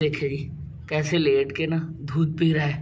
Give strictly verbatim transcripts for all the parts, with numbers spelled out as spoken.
देखिए जी कैसे लेट के ना दूध पी रहा है।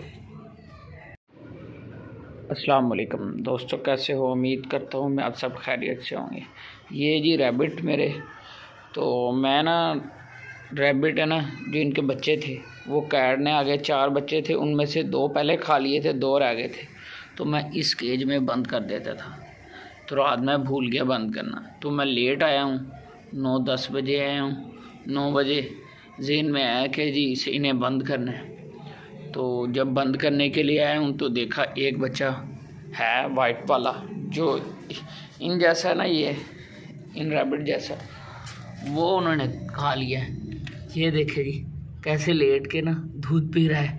अस्सलाम वालेकुम दोस्तों, कैसे हो? उम्मीद करता हूँ मैं आप सब खैरियत से होंगे। ये जी रैबिट मेरे, तो मैं ना रैबिट है ना जिनके बच्चे थे वो कैरने आ गए। चार बच्चे थे, उनमें से दो पहले खा लिए थे, दो रह गए थे। तो मैं इस केज में बंद कर देता था, तो रात में भूल गया बंद करना। तो मैं लेट आया हूँ, नौ दस बजे आया हूँ। नौ बजे ज़हन में आया कि जी इसे इन्हें बंद करना है। तो जब बंद करने के लिए आया हूँ तो देखा एक बच्चा है वाइट वाला, जो इन जैसा है ना, ये इन रैबिट जैसा, वो उन्होंने खा लिया है। ये देखे जी कैसे लेट के ना दूध पी रहा है,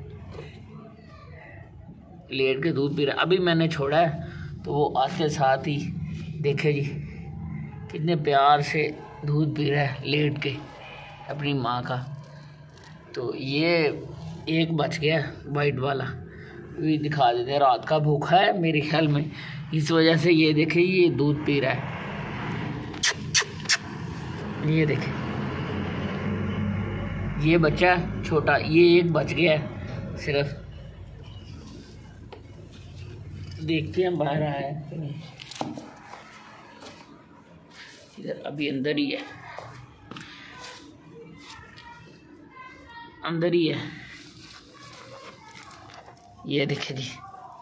लेट के दूध पी रहा है। अभी मैंने छोड़ा है तो वो आते साथ ही देखे जी कितने प्यार से दूध पी रहा है लेट के अपनी माँ का। तो ये एक बच गया वाइट वाला, भी दिखा देते हैं। रात का भूखा है मेरे ख्याल में, इस वजह से ये देखे ये दूध पी रहा है। ये देखे ये बच्चा छोटा, ये एक बच गया है सिर्फ। देखते हैं बाहर आया है, इधर अभी अंदर ही है, अंदर ही है। ये देखे जी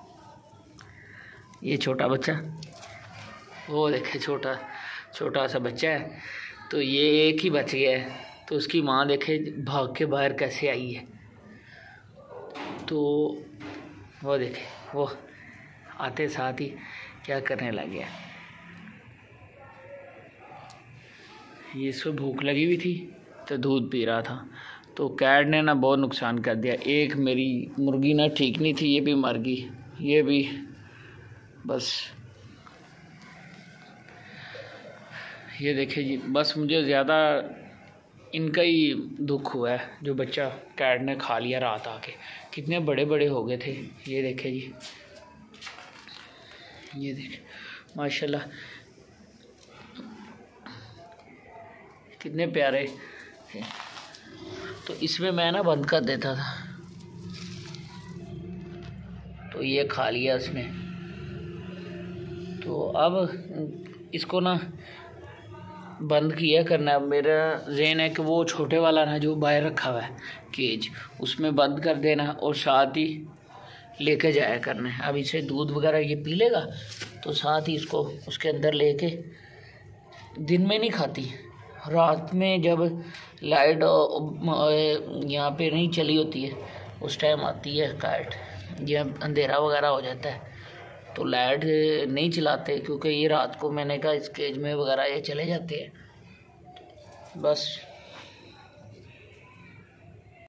ये छोटा बच्चा, वो देखे छोटा छोटा सा बच्चा है। तो ये एक ही बच गया है, तो उसकी माँ देखे भाग के बाहर कैसे आई है। तो वो देखे वो आते साथ ही क्या करने लग गया। ये इसको भूख लगी हुई थी तो दूध पी रहा था। तो कैट ने ना बहुत नुकसान कर दिया। एक मेरी मुर्गी ना ठीक नहीं थी, ये भी मर गई, ये भी बस। ये देखे जी बस मुझे ज़्यादा इनका ही दुख हुआ है, जो बच्चा कैट ने खा लिया रात आके। कितने बड़े बड़े हो गए थे। ये देखे जी, ये देखे माशाल्लाह कितने प्यारे थे। तो इसमें मैं ना बंद कर देता था, तो ये खा लिया इसने। तो अब इसको ना बंद किया करना है। मेरा ज़हन है कि वो छोटे वाला ना जो बाहर रखा हुआ है केज, उसमें बंद कर देना और साथ ही लेके जाया करना है। अब इसे दूध वगैरह ये पी लेगा तो साथ ही इसको उसके अंदर लेके, दिन में नहीं खाती, रात में जब लाइट यहाँ पे नहीं चली होती है उस टाइम आती है कैट। जब अंधेरा वगैरह हो जाता है तो लाइट नहीं चलाते, क्योंकि ये रात को मैंने कहा इस केज में वगैरह ये चले जाते हैं। बस